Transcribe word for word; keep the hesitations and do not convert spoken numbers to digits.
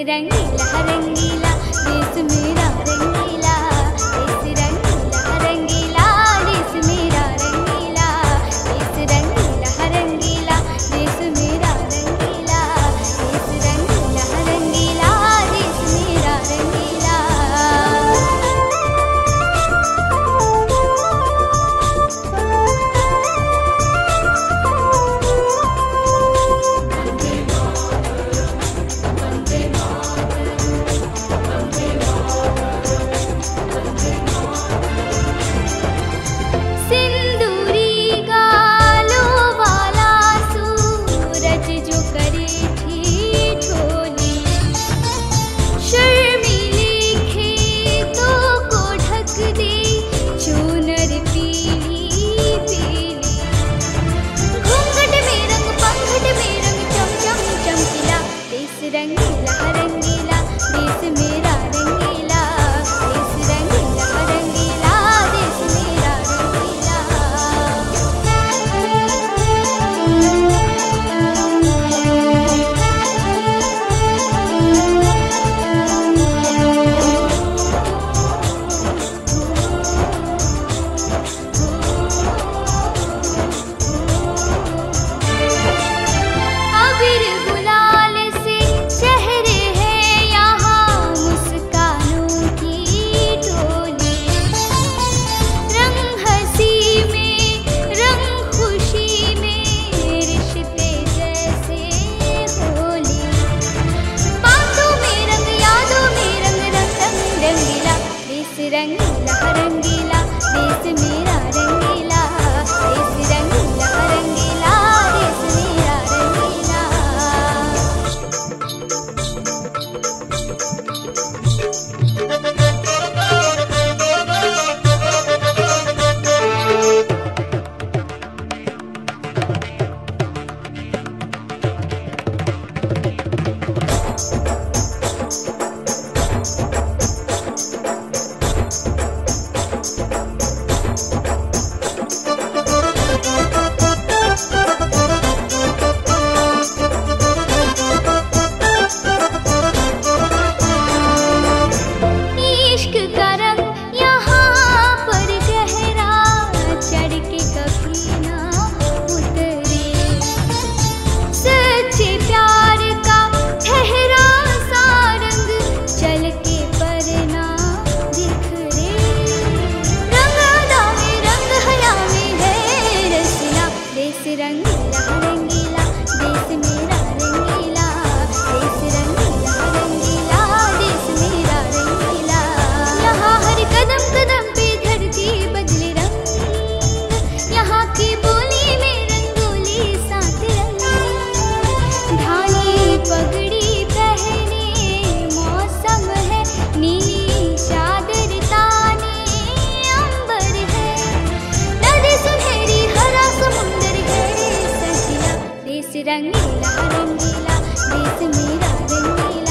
रंगीला रंगीला देश मेरा रंगीला, देश रंगीला रंगीला देश मेरा रंगीला, देश रंगीला रंगीला देश मेरा रंगीला, देश रंगीला रंगीला देश मेरा रंगीला। रंगीला रंगीला देश मेरा रंगीला, देश रंगीला रंगीला देश मेरा रंगीला। अबीर गुलाल से चेहरे हैं यहाँ मुस्कानों की टोली, रंग हंसी में रंग खुशी में रिश्ते जैसे होली, बातों में रंग यादों में रंग रंग रंग रंगीला देश रंगीला रंगीला देश मेरा रंगीला, देश रंगीला रंगीला देश मेरा रंगीला। इश्क का रंग यहाँ पर गहरा चढ़ के कभी ना उतरे, सच्चे प्यार का ठहरा सा रंग चल के पर ना बिखरे, रंग अदा में रंग हया में है रसीला देश रंगीला रंगीला देश मेरा रंगीला, देश रंगीला रंगीला देश मेरा रंगीला। यहाँ हर कदम कदम पे धरती बदले रंग, यहाँ की बोली में रंगोली सात रंग, ढाली पगड़ी पहने मौसम है नीली चादर ताने अंबर है, नदी सुनहरी हरा समुंदर है सजीला देश रंगीला रंगीला देश मेरा रंगीला।